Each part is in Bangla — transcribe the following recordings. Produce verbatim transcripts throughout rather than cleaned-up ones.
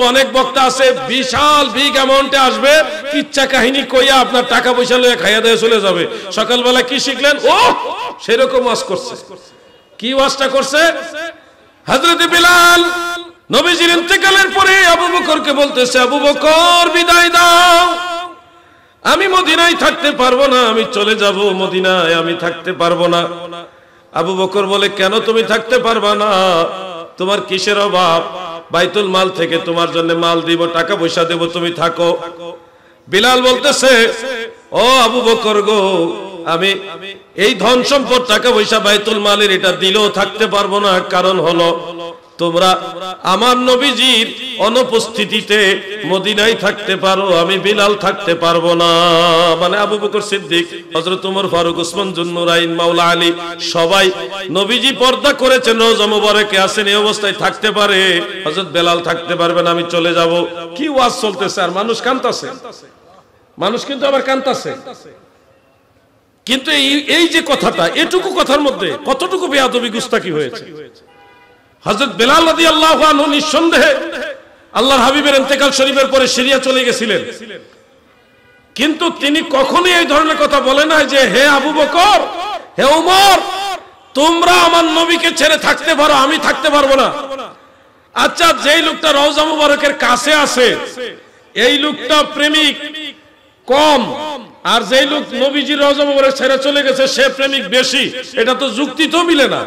অনেক বক্তা আছে বিশাল বিগ অ্যামাউন্টে আসবে, কিচ্ছা কাহিনী কইয়া আপনার টাকা পয়সা লয়ে খাইয়া দিয়ে চলে যাবে। সকালবেলা কি শিখলেন? ও সেরকম ওয়াজ করছে। কি ওয়াজটা করছে? হযরত বিলাল নবীজির ইন্তেকালের পরে আবু বকরকে বলতেছে, আবু বকর বিদায় দাও, আমি মদিনায় থাকতে পারবো না, আমি চলে যাব মদিনায়, আমি থাকতে পারবো না। আবু বকর বলে, কেন তুমি থাকতে পারবা না? তোমার কিসের অভাব? বাইতুল মাল থেকে তোমার জন্য মাল দিব, টাকা পয়সা দেব, তুমি থাকো। বিলাল বলতেছে, ও আবু বকর গো, আমি এই ধন সম্পদ টাকা পয়সা বাইতুল মালের এটা দিলেও থাকতে পারবো না। কারণ হলো তোমরা আমার নবীজির অনুপস্থিতিতে মদিনায় থাকতে পারো, আমি বিলাল থাকতে পারবো না। মানে আবু বকর সিদ্দিক, হযরত ওমর ফারুক, ওসমান জুন্নুরাইন, মাওলা আলী সবাই নবীজি পর্দা করেছেন, রওজা মুবারকে আছেন, এই অবস্থায় থাকতে পারে, হযরত বেলাল থাকতে পারবে না, আমি চলে যাব। কি ওয়াজ চলতেছে, আর মানুষ কাঁদতেছে, মানুষ কিন্তু আবার কাঁদতেছে। কিন্তু এই যে কথাটা, এটুকু কথার মধ্যে কতটুকু বেয়াদবি গুস্তাকি হয়েছে। হযরত বেলাল রাদিয়াল্লাহু আনহু নিঃসন্দেহে আল্লাহর হাবিবের ইন্তেকাল শরীফের পরে সিরিয়া চলে গেছিলেন, কিন্তু তিনি কখনোই এই ধরনের কথা বলে নাই যে হে আবু বকর, হে ওমর, তোমরা আমার নবীকে ছেড়ে থাকতে পারো, আমি থাকতে পারবো না। আচ্ছা, যেই লোকটা রওজা মুবারকের কাছে আছে, এই লোকটা প্রেমিক কম, আর যেই লোক নবীজির রওজা মুবারক ছেড়ে চলে গেছে সে প্রেমিক বেশি, এটা তো যুক্তি তো মিলে না।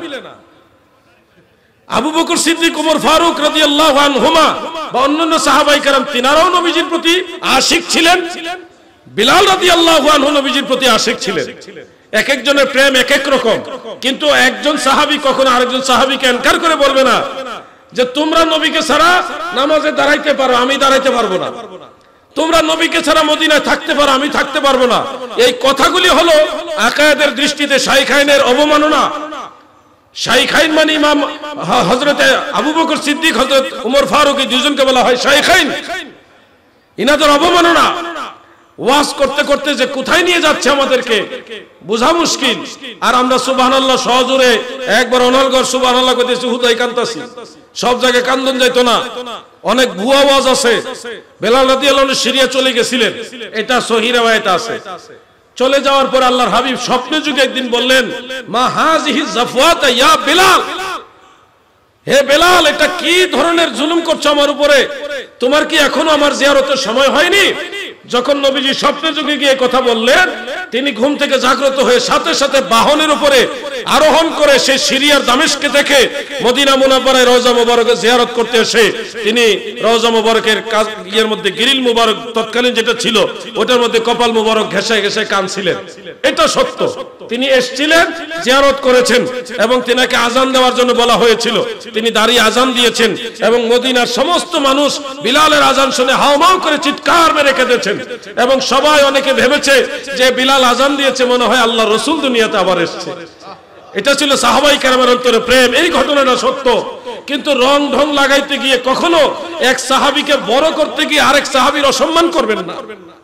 আবু বকর সিদ্দিক, ওমর ফারুক রাদিয়াল্লাহু আনহুমা বা অন্যান্য সাহাবায়ে কেরাম তিনারাও নবীজির প্রতি আশিক ছিলেন, বিলাল রাদিয়াল্লাহু আনহু নবীজির প্রতি আশিক ছিলেন। এক একজনের প্রেম এক এক রকম, কিন্তু একজন সাহাবী কখনো আরেকজন সাহাবীকে ইনকার করে বলবে না যে তোমরা নবীকে ছাড়া নামাজে দাঁড়াইতে পারো, আমি দাঁড়াইতে পারবো না, তোমরা নবীকে ছাড়া মদিনায় থাকতে পারো, আমি থাকতে পারবো না। এই কথাগুলি হলো আকায়েদের দৃষ্টিতে শাইখাইনের অবমাননা। শাইখাইন মানে ইমাম হযরত আবু বকর সিদ্দিক, হযরত ওমর ফারুক, এই দুইজনকে বলা হয় শাইখাইন। ইনাদের অবমাননা। ওয়াজ করতে করতে যে কোথায় নিয়ে যাচ্ছে আমাদেরকে বোঝা মুশকিল। আর আমরা সুবহানাল্লাহ সহজরে একবার অনলগড় সুবহানাল্লাহ কইতেছি, হুদাই কান্তাছি, সব জায়গায় কান্দন যাইতো না। অনেক ভুয়া ওয়াজ আছে। বেলাল রাদিয়াল্লাহু আনহু সিরিয়া চলে গেছিলেন, এটা সহিহ riwayat আছে। চলে যাওয়ার পর আল্লাহর হাবিব স্বপ্নে যুগে একদিন বললেন, মা হাযিহি জাফওয়াতা ইয়া বেলাল, হে বেলাল, এটা কি ধরনের জুলুম করছো আমার উপরে? তোমার কি এখনো আমার জিয়ারতের সময় হয়নি? যখন নবীজি স্বপ্নে যুগে গিয়ে কথা বললেন, তিনি ঘুম থেকে জাগ্রত হয়ে সাথে সাথে বাহনের উপরে আরোহণ করে সে সিরিয়ার দামেস্কে থেকে মদিনা মুনাওয়ারায় রওজা মুবারকে জিয়ারত করতে এসে তিনি রওজা মুবারকের ইয়ের মধ্যে গিরিল মুবারক তৎকালীন যেটা ছিল ওটার মধ্যে কপাল মুবারক ঘেঁষায় ঘেঁষায় কাঁদছিলেন। এটা সত্য, তিনি এসেছিলেন, জিয়ারত করেছেন এবং তিনাকে আজান দেওয়ার জন্য বলা হয়েছিল, তিনি দাঁড়িয়ে আজান দিয়েছেন এবং মদিনার সমস্ত মানুষ বিলালের আজান শুনে হাওমাও করে চিৎকার মেরে কেঁদেছেন এবং সবাই অনেকে ভেবেছে যে বিলাল আজান দিয়েছে, মনে হয় আল্লাহ রাসূল দুনিয়াতে আবার এসেছে। এটা ছিল সাহাবায়ে কেরামের অন্তরে প্রেম। এই ঘটনাটা সত্য, কিন্তু রং ঢং লাগাইতে গিয়ে কখনো এক সাহাবীকে বড় করতে গিয়ে আরেক সাহাবীর অসম্মান করবেন না।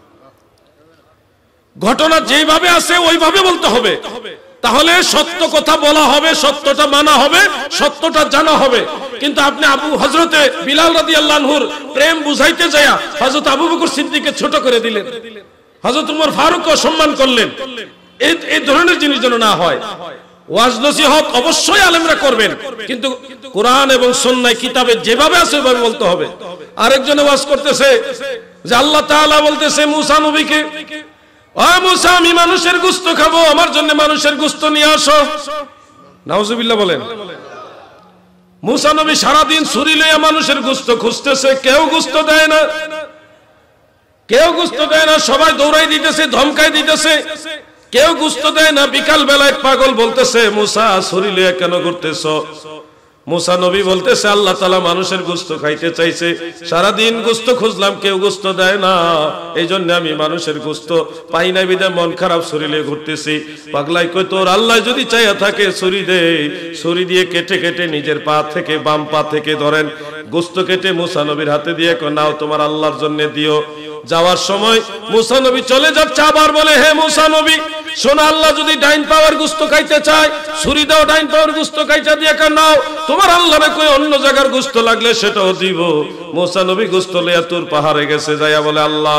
ঘটনা যেভাবে আছে ওইভাবে বলতে হবে, তাহলে সত্য কথা বলা হবে, সত্যটা মানা হবে, সত্যটা জানা হবে। কিন্তু আপনি আবু হযরতে বিলাল রাদিয়াল্লাহু আনহুর প্রেম বুঝাইতে যায়া হযরত আবু বকর সিদ্দিককে ছোট করে দিলেন, হযরত ওমর ফারুককে সম্মান করলেন। এই এই ধরনের জিনিস যেন না হয়। ওয়াজ নসিহত অবশ্যই আলেমরা করবেন, কিন্তু কোরআন এবং সুন্নাহ কিতাবে যেভাবে আছে ওইভাবে বলতে হবে। আরেকজনে ওয়াজ করতেছে যে আল্লাহ তাআলা বলতেছে মুসা নবীকে, ও মুসা, আমি মানুষের গোশত খাবো, আমার জন্য মানুষের গোশত নিয়ে আসো। নাউজুবিল্লাহ বলেন। মুসা নবী সারা দিন ছুরি লইয়া মানুষের গোশত খুঁজতেছে, কেউ গোশত দেয় না, কেউ গোশত দেয় না, সবাই দৌড়াই দিতেছে, ধমকাই দিতেছে, কেউ গোশত দেয় না। বিকাল বেলা এক পাগল বলতেছে, মুসা ছুরি লইয়া কেন ঘুরতেছো? মুসা নবী বলতেছে, আল্লাহ তাআলা মানুষের গোশত খাইতে চাইছে, সারা দিন গোশত খুঁজলাম, কেউ গোশত দেয় না, এই জন্য আমি মানুষের গোশত পাই না, বিধায় মন খারাপ ছুরি লিয়ে ঘুরতেছি। পাগলাই কই, তোর আল্লাহ যদি চাইয়া থাকে ছুরি দে, ছুরি দিয়ে কেটে কেটে নিজের পা থেকে বাম পা থেকে ধরেন গোশত কেটে মুসা নবীর হাতে দিয়ে কয় নাও তোমার আল্লাহর জন্য দিও। যাওয়ার সময় মুসা নবী চলে যাচ্ছে, আবার বলে হে মুসা নবী শোনো, আল্লাহ যদি ডাইন পাওয়ার গোশত খাইতে চায় ছুরি দাও, ডাইন পাওয়ার গোশত খাইতে দিয়ে কয় নাও তোমার আল্লাহরে কই অন্য জায়গার গোশত লাগলে সেটাও দিব। মুসা নবী গোশত লইয়া তুর পাহাড়ে গেছে, যাইয়া বলে আল্লাহ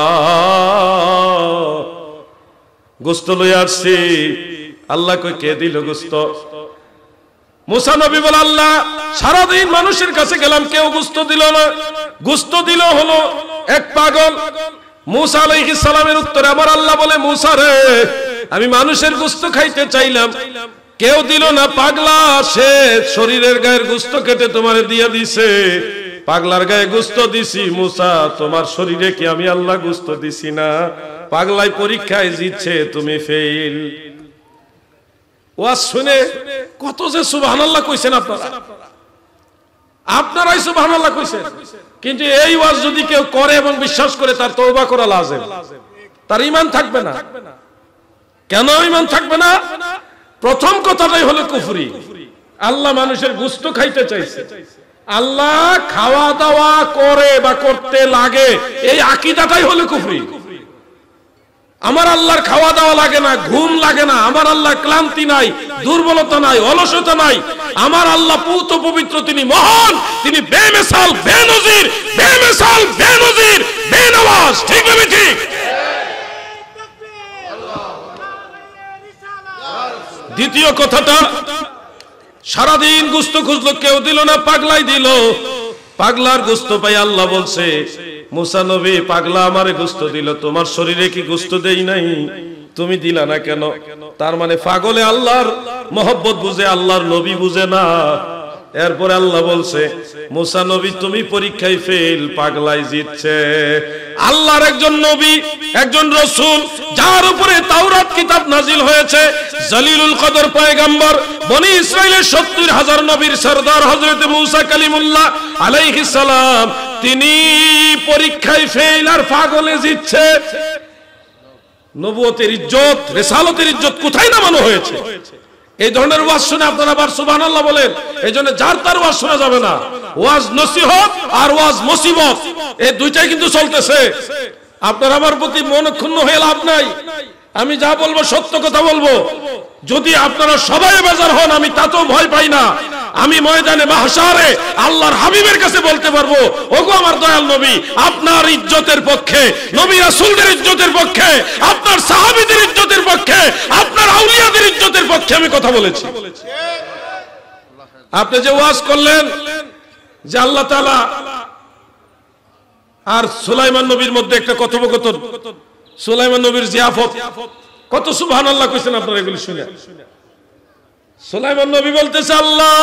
গোশত লইয়া আসছি। আল্লাহ কই কে দিল গোশত? মুসা নবী বলে আল্লাহ সারাদিন মানুষের কাছে গেলাম কেউ গোশত দিল না, গোশত দিল হলো এক পাগল। মুসা আলাইহিস সালামের উত্তরে আমার আল্লাহ বলে মুসা রে আমি মানুষের গোশত খাইতে চাইলাম কেউ দিল না, পাগলা সে শরীরের গায়ের গোশত কেটে তোমারে দিয়ে দিছে, পাগলার গায়ে গোশত দিছি। মুসা তোমার শরীরে কি আমি আল্লাহ গোশত দিছি না? পাগলাই পরীক্ষায় জিতছে, তুমি ফেল। ওয়াজ শুনে কত যে সুবহানাল্লাহ কইছেন আপনারা, আপনারাই সুবহানাল্লাহ কইছেন। কিন্তু এই ওয়াজ যদি কেউ করে এবং বিশ্বাস করে তার তওবা করা লাজিম, তার ঈমান থাকবে না। কেন ঈমান থাকবে না? প্রথম কথাটাই হলো কুফরি। আল্লাহ মানুষের গোশত খাইতে চাইছে, আল্লাহ খাওয়া দাওয়া করে বা করতে লাগে, এই আকীদাটাই হলো কুফরি। আমার আল্লাহর খাওয়া দাওয়া লাগে না, ঘুম লাগে না, আমার আল্লাহ ক্লান্তি নাই, দুর্বলতা নাই, অলসতা নাই, আমার আল্লাহ পূত পবিত্র, তিনি মহান, তিনি বেমিসাল বেনজির, বেমিসাল বেনজির বেনওয়াজ। ঠিক না ঠিক? দ্বিতীয় কথাটা সারাদিন গোশত খুঁজলো কেউ দিল না, পাগলাই দিল। পাগলার গোশত পাই আল্লাহ বলছে মুসা নবী পাগলা আমারে গোশত দিল, তোমার শরীরে কি গোশত দেই নাই? তুমি দিলা না কেন? তার মানে পাগলে আল্লাহর মহব্বত বুঝে, আল্লাহর নবী বুঝে না। এরপরে আল্লাহ বলছে মুসা নবী তুমি পরীক্ষায় ফেল, পাগলাই জিতছে। আল্লাহর একজন নবী, একজন রাসূল যার উপরে তাওরাত কিতাব নাজিল হয়েছে, জলিলুল কদর পয়গম্বর, বনি ইসরাইলের সত্তর হাজার নবীর সরদার হযরত মুসা কালিমুল্লাহ আলাইহিস সালাম, তিনি পরীক্ষায় ফেল আর পাগলে জিতছে। নবুয়তের ইজ্জত, রিসালাতের ইজ্জত কোথায় নামানো হয়েছে? এই ধরনের ওয়াজ শুনে আপনারা আবার সুবহানাল্লাহ বলেন। এইজন্য যার তার ওয়াজ শোনা যাবে না। ওয়াজ নসিহত আর ওয়াজ মুসিবত, এই দুইটাই কিন্তু চলতেছে। আপনারা আমার প্রতি মন ক্ষুণ্ণ হয়ে লাভ নাই। আমি যা বলবো সত্য কথা বলবো। যদি আপনারা সবাই বেজার হন আমি তাতেও ভয় পাই না। আমি ময়দানে মাহশারে আল্লাহর হাবিবের কাছে বলতে পারবো, ওগো আমার দয়াল নবী, আপনার ইজ্জতের পক্ষে, নবী রাসূলদের ইজ্জতের পক্ষে, আপনার সাহাবীদের ইজ্জতের পক্ষে, আপনার আউলিয়াদের ইজ্জতের পক্ষে আমি কথা বলেছি। আপনি যে ওয়াজ করলেন যে আল্লাহ তাআলা আর সুলাইমান নবীর মধ্যে একটা কথোপকথন, সুলাইমান নবীর জিয়াফত, কত সুবহানাল্লাহ কইছেন আপনারা এগুলি শুনে। সুলাইমান নবী বলতেছে আল্লাহ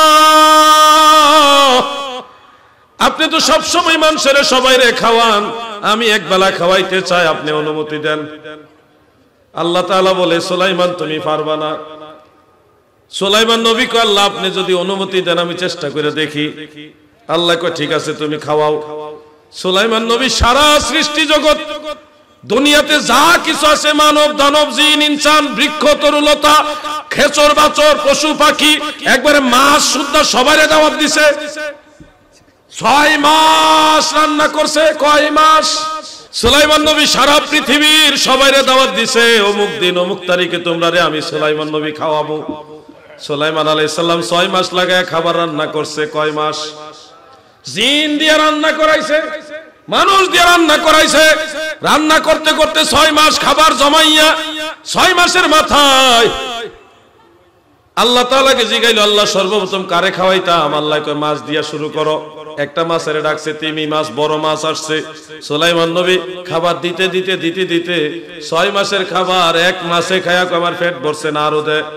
আপনি তো সব সময় মানুষের সবাইরে খাওয়ান, আমি এক বেলা খাওয়াইতে চাই, আপনি অনুমতি দেন। আল্লাহ তাআলা বলে সুলাইমান তুমি পারবা না। সুলাইমান নবী কয় আল্লাহ আপনি যদি অনুমতি দেন আমি চেষ্টা করে দেখি। আল্লাহ কয় ঠিক আছে তুমি খাওয়াও। সুলাইমান নবী সারা সৃষ্টি জগৎ, দুনিয়াতে যা কিছু আছে, মানব দানব জিন ইনসান, বৃক্ষ তরুলতা, খেচর বাচর, পশু পাখি, একবারে মাছ সুদ্ধা সবাইরে দাওয়াত দিছে। ছয় মাস রান্না করছে। কয় মাস? সুলাইমান নবী সারা পৃথিবীর সবাইরে দাওয়াত দিছে, অমুক দিন অমুক তারিখে তোমরা রে আমি সুলাইমান নবী খাওয়াবো। সুলাইমান আলাইহিস সালাম ছয় মাস লাগায় খাবার রান্না করছে। কয় মাস? জিন দিয়ে রান্না করাইছে, মানুষ দিয়ে রান্না করাইছে। রান্না করতে করতে ছয় মাস খাবার জমাইয়া ছয় মাসের মাথায় আল্লাহ তাআলাকে জিগাইল, আল্লাহ সর্বপ্রথম কারে খাওয়াইতাম? আল্লাহ কয় মাছ দিয়া শুরু করো। একটা মাছের ডাকছে, তিমি মাছ, বড় মাছ আসছে। সুলাইমান নবী খাবার দিতে দিতে দিতে দিতে ছয় মাসের খাবার এক মাসে খায়া আমার পেট ভরছে না, আরো দে,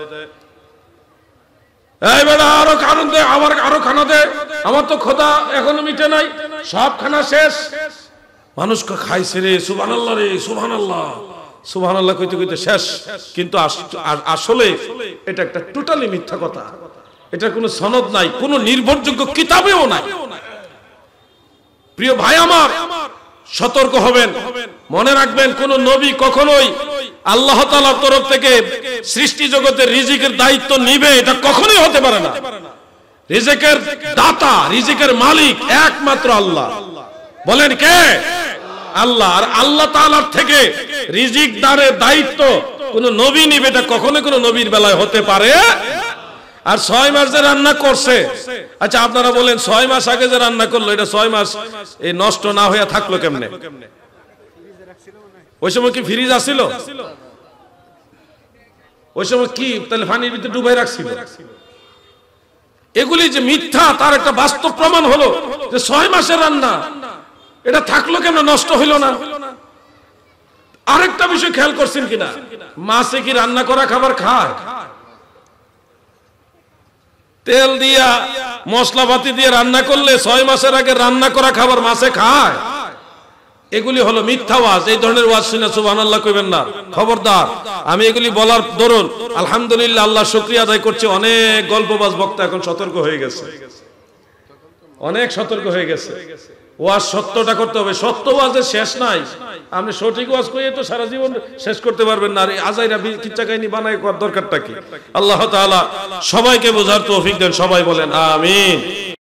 এই বেটা আরো খানা দে, আবার আরো খানা দে, আমার তো ক্ষুধা এখনো মিটে নাই, সব খানা শেষ। মানুষ খাইছে রে, সুবহানাল্লাহ রে, সুবহানাল্লাহ সুবহানাল্লাহ কইতে কইতে শেষ। কিন্তু আসলে এটা একটা টোটালি মিথ্যা কথা। এটা কোনো সনদ নাই, কোনো নির্ভরযোগ্য কিতাবেও নাই। প্রিয় ভাই আমার, সতর্ক হবেন, মনে রাখবেন কোন নবী কখনোই আল্লাহ তাআলার তরফ থেকে সৃষ্টি জগতের রিজিকের দায়িত্ব নিবে এটা কখনোই হতে পারে না। রিজিকের দাতা, রিজিকের মালিক একমাত্র আল্লাহ। বলেন কে? আল্লাহ। আর আল্লাহ তাআলার থেকে রিজিক দানের দায়িত্ব কোন নবী নিবে, এটা কখনো কোন নবীর বেলায় হতে পারে। আর ছয় মাস যে রান্না করছে, আচ্ছা আপনারা বলেন ছয় মাস আগে যে রান্না করলো এটা ছয় মাস এই নষ্ট না হয়ে থাকলো কেমনে? ওই সময় কি ফ্রিজ আছিল? ওই সময় কি তাহলে পানির ভিতরে ডুবাই রাখছিল? এগুলি যে মিথ্যা তার একটা বাস্তব প্রমাণ হলো যে ছয় মাসের রান্না এটা থাকলো কেন, নষ্ট হইল না। আরেকটা বিষয় খেয়াল করছেন কিনা, মাছে কি রান্না করা খাবার খায়? তেল দিয়া মশলাপাতি দিয়ে রান্না করলে ছয় মাসের আগে রান্না করা খাবার মাছে খায়? এগুলি হলো মিথ্যা ওয়াজ। এই ধরনের ওয়াজ শুনে সুবহানাল্লাহ কইবেন না, খবরদার। আমি এগুলি বলার দরুন আলহামদুলিল্লাহ আল্লাহ শুকরিয়া আদায় করছি, অনেক গল্পবাজ বক্তা এখন সতর্ক হয়ে গেছে, অনেক সতর্ক হয়ে গেছে। ওয়াজ সত্যটা করতে হবে, সত্য ওয়াজের শেষ নাই। আপনি সঠিক ওয়াজ কইয়ে তো সারা জীবন শেষ করতে পারবেন না। আর আজাইরা কিচ্ছা কাহিনী বানাই করার দরকারটা কি? আল্লাহ তাআলা সবাইকে বোঝার তৌফিক দেন, সবাই বলেন আমিন।